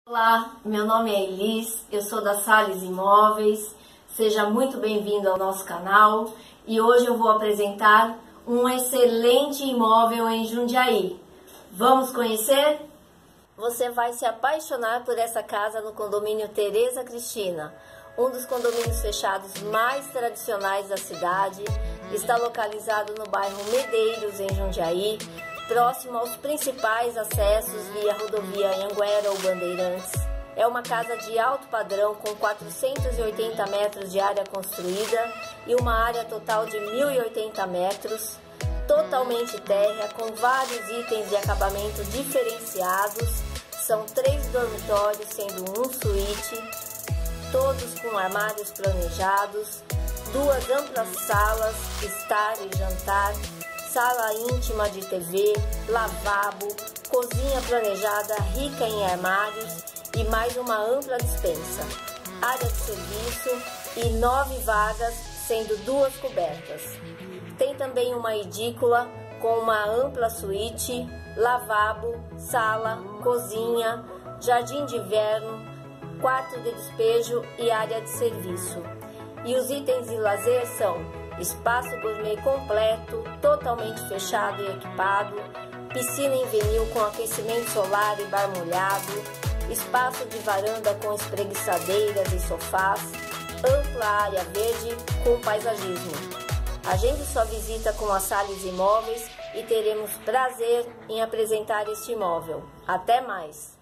Olá, meu nome é Elis, eu sou da Salles Imóveis, seja muito bem-vindo ao nosso canal e hoje eu vou apresentar um excelente imóvel em Jundiaí. Vamos conhecer? Você vai se apaixonar por essa casa no condomínio Tereza Cristina, um dos condomínios fechados mais tradicionais da cidade. Está localizado no bairro Medeiros, em Jundiaí, próximo aos principais acessos via rodovia Anhanguera ou Bandeirantes. É uma casa de alto padrão com 480 metros de área construída e uma área total de 1.080 metros, totalmente térrea, com vários itens de acabamento diferenciados. São 3 dormitórios, sendo um suíte, todos com armários planejados, 2 amplas salas, estar e jantar, sala íntima de TV, lavabo, cozinha planejada rica em armários e mais uma ampla despensa, área de serviço e 9 vagas, sendo 2 cobertas. Tem também uma edícula com uma ampla suíte, lavabo, sala, cozinha, jardim de inverno, quarto de despejo e área de serviço. E os itens de lazer são espaço gourmet completo, totalmente fechado e equipado, piscina em vinil com aquecimento solar e bar molhado, espaço de varanda com espreguiçadeiras e sofás, ampla área verde com paisagismo. Agende sua visita com a Salles Imóveis e teremos prazer em apresentar este imóvel. Até mais!